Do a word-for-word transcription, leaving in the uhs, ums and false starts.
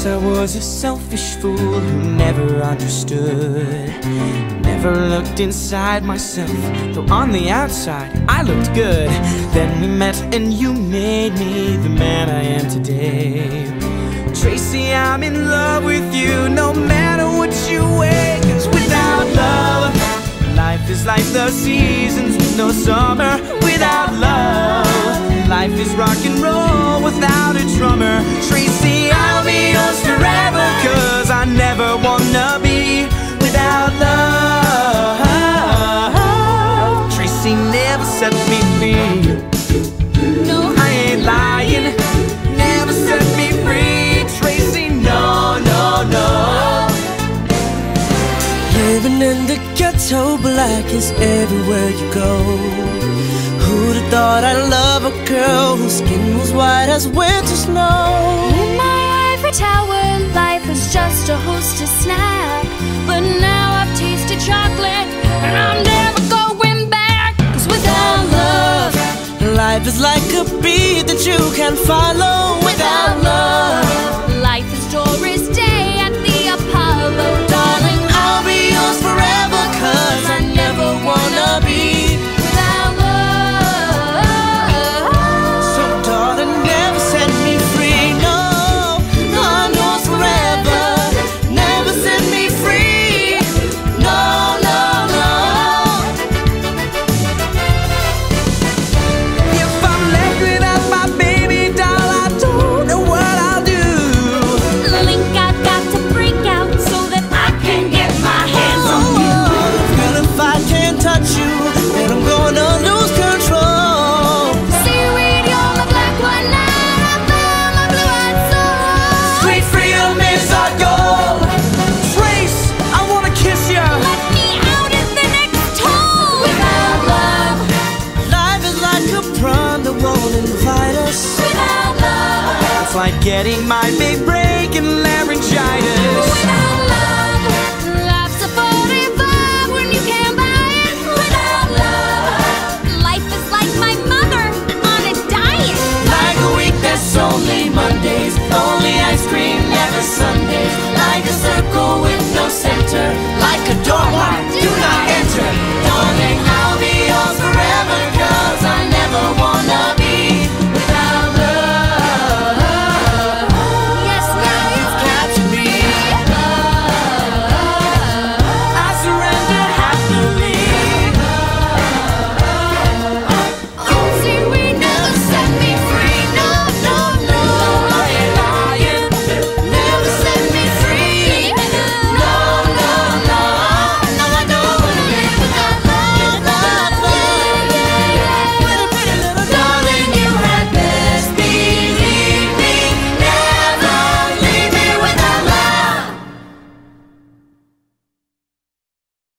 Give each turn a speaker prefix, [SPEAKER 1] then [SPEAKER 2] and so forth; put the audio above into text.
[SPEAKER 1] I was a selfish fool who never understood, never looked inside myself, though on the outside I looked good. Then we met and you made me the man I am today. Tracy, I'm in love with you no matter what you weigh. 'Cause without love, life is like the seasons with no summer. Without love, life is rock and roll without a drummer. Tracy, I'll be yours forever, 'cause I never wanna be without love. Tracy never set me free. No, I ain't lying. Never set me free. Tracy, no, no, no.
[SPEAKER 2] Living in the ghetto, black is everywhere you go. Who'd have thought I'd love a girl whose skin was white as winter snow?
[SPEAKER 3] In my ivory tower, life was just a hostess snack. But now I've tasted chocolate, and I'm never going back. 'Cause without love,
[SPEAKER 2] life is like a beat that you can't follow. Without love,
[SPEAKER 3] life is Doris Day at the Apollo.
[SPEAKER 2] darling, I'll be yours forever, 'cause I never wanna be without love. So darling, never set me free. No, I'm yours forever. Never set me free. No, no, no.
[SPEAKER 1] If I'm left without my baby doll, I don't know what I'll do.
[SPEAKER 3] Link, I've got to break out so that I can get my hands on you.
[SPEAKER 2] Feel if I can't touch you, then I'm gonna lose control.
[SPEAKER 3] Seaweed, you're my black one night, I found my blue-eyed soul.
[SPEAKER 1] Sweet freedom is our goal. Trace, I wanna kiss you.
[SPEAKER 3] Let me out at the next toll. Without love,
[SPEAKER 2] Life is like a prom that won't invite us.
[SPEAKER 3] without love,
[SPEAKER 1] It's like getting my big break